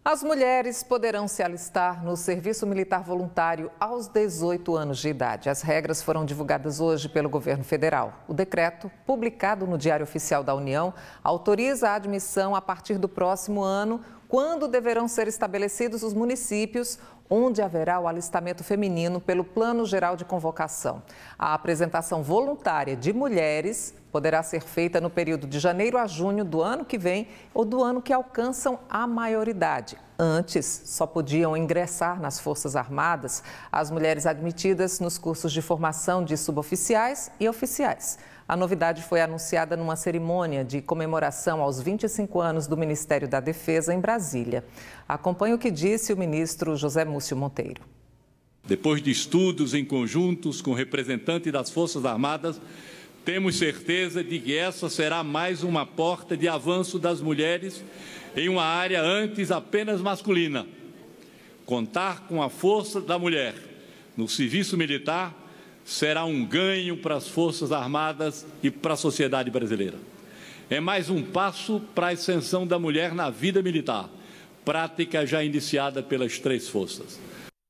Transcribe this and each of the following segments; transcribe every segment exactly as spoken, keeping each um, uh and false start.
As mulheres poderão se alistar no serviço militar voluntário aos dezoito anos de idade. As regras foram divulgadas hoje pelo governo federal. O decreto, publicado no Diário Oficial da União, autoriza a admissão a partir do próximo ano, quando deverão ser estabelecidos os municípios onde haverá o alistamento feminino pelo Plano Geral de Convocação. A apresentação voluntária de mulheres poderá ser feita no período de janeiro a junho do ano que vem ou do ano que alcançam a maioridade. Antes, só podiam ingressar nas Forças Armadas as mulheres admitidas nos cursos de formação de suboficiais e oficiais. A novidade foi anunciada numa cerimônia de comemoração aos vinte e cinco anos do Ministério da Defesa em Brasília. Acompanhe o que disse o ministro José Múcio Monteiro. Depois de estudos em conjuntos com representantes das Forças Armadas, temos certeza de que essa será mais uma porta de avanço das mulheres em uma área antes apenas masculina. Contar com a força da mulher no serviço militar será um ganho para as Forças Armadas e para a sociedade brasileira. É mais um passo para a ascensão da mulher na vida militar, prática já iniciada pelas três forças.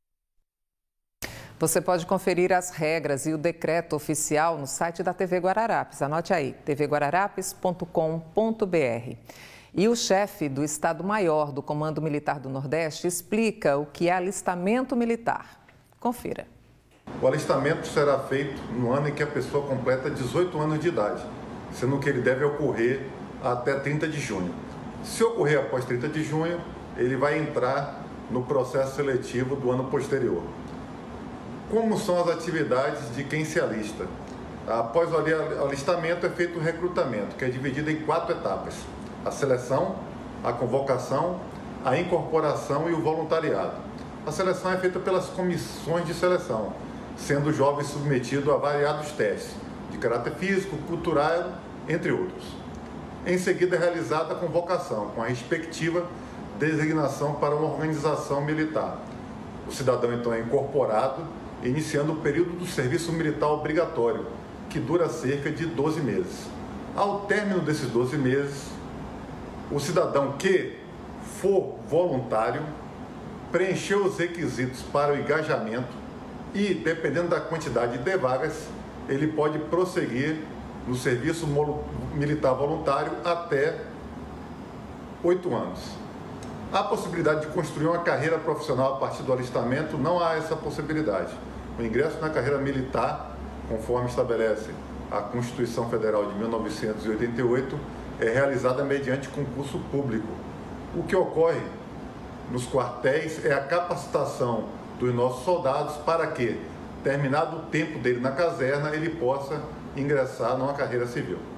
Você pode conferir as regras e o decreto oficial no site da T V Guararapes. Anote aí, t v guararapes ponto com ponto b r. E o chefe do Estado-Maior do Comando Militar do Nordeste explica o que é alistamento militar. Confira. O alistamento será feito no ano em que a pessoa completa dezoito anos de idade, sendo que ele deve ocorrer até trinta de junho. Se ocorrer após trinta de junho, ele vai entrar no processo seletivo do ano posterior. Como são as atividades de quem se alista? Após o alistamento é feito o recrutamento, que é dividido em quatro etapas: a seleção, a convocação, a incorporação e o voluntariado. A seleção é feita pelas comissões de seleção, sendo o jovem submetido a variados testes de caráter físico, cultural, entre outros. Em seguida é realizada a convocação, com a respectiva designação para uma organização militar. O cidadão então é incorporado, iniciando o período do serviço militar obrigatório, que dura cerca de doze meses. Ao término desses doze meses, o cidadão que for voluntário, preencheu os requisitos para o engajamento e, dependendo da quantidade de vagas, ele pode prosseguir no serviço militar voluntário até oito anos. Há a possibilidade de construir uma carreira profissional a partir do alistamento? Não há essa possibilidade. O ingresso na carreira militar, conforme estabelece a Constituição Federal de mil novecentos e oitenta e oito, é realizada mediante concurso público. O que ocorre nos quartéis é a capacitação dos nossos soldados para que, terminado o tempo dele na caserna, ele possa ingressar numa carreira civil.